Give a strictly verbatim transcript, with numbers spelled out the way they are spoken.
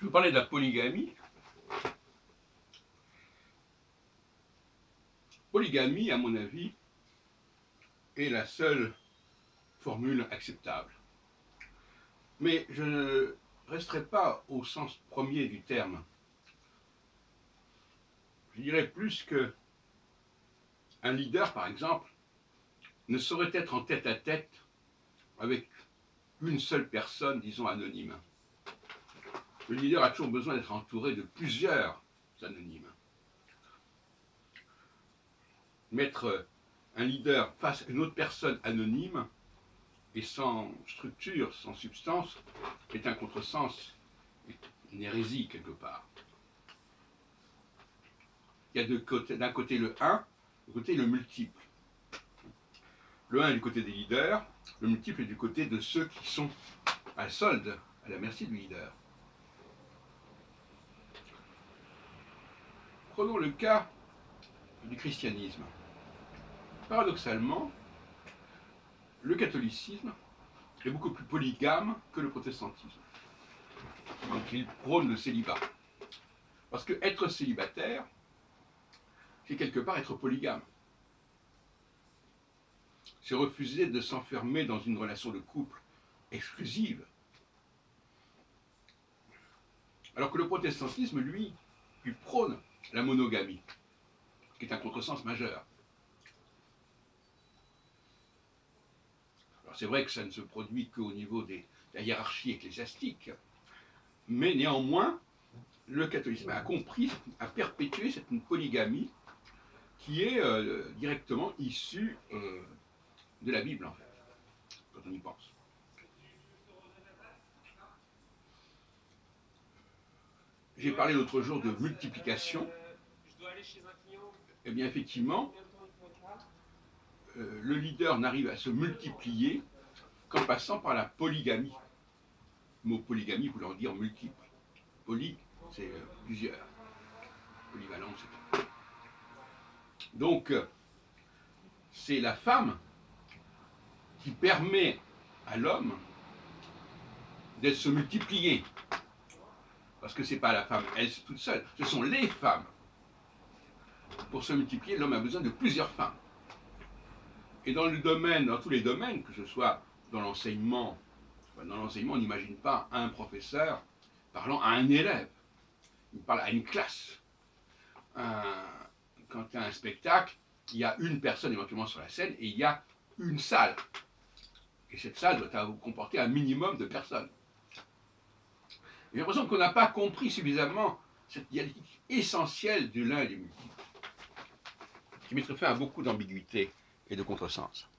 Je vous parlais de la polygamie. Polygamie, à mon avis, est la seule formule acceptable. Mais je ne resterai pas au sens premier du terme. Je dirais plus que un leader, par exemple, ne saurait être en tête à tête avec une seule personne, disons anonyme. Le leader a toujours besoin d'être entouré de plusieurs anonymes. Mettre un leader face à une autre personne anonyme et sans structure, sans substance, est un contresens, une hérésie quelque part. Il y a d'un côté le un, de côté le multiple. Le un est du côté des leaders, le multiple est du côté de ceux qui sont à la solde, à la merci du leader. Prenons le cas du christianisme. Paradoxalement, le catholicisme est beaucoup plus polygame que le protestantisme. Donc il prône le célibat. Parce que être célibataire, c'est quelque part être polygame. C'est refuser de s'enfermer dans une relation de couple exclusive. Alors que le protestantisme, lui, lui prône la monogamie, qui est un contresens majeur. Alors c'est vrai que ça ne se produit qu'au niveau des, de la hiérarchie ecclésiastique, mais néanmoins, le catholicisme a compris, a perpétué cette polygamie qui est euh, directement issue euh, de la Bible, en fait, quand on y pense. J'ai parlé l'autre jour de multiplication. Eh bien, effectivement, euh, le leader n'arrive à se multiplier qu'en passant par la polygamie. Le mot polygamie voulant dire multiple. Poly, c'est euh, plusieurs. Polyvalent, c'est tout. Donc, euh, c'est la femme qui permet à l'homme de se multiplier. Parce que ce n'est pas la femme, elle, toute seule. Ce sont les femmes. Pour se multiplier, l'homme a besoin de plusieurs femmes. Et dans le domaine, dans tous les domaines, que ce soit dans l'enseignement, dans l'enseignement, on n'imagine pas un professeur parlant à un élève. Il parle à une classe. Un, quand il y a un spectacle, il y a une personne éventuellement sur la scène et il y a une salle. Et cette salle doit comporter un minimum de personnes. J'ai l'impression qu'on n'a pas compris suffisamment cette dialectique essentielle de l'un et du multiple, qui mettrait fin à beaucoup d'ambiguïté et de contresens.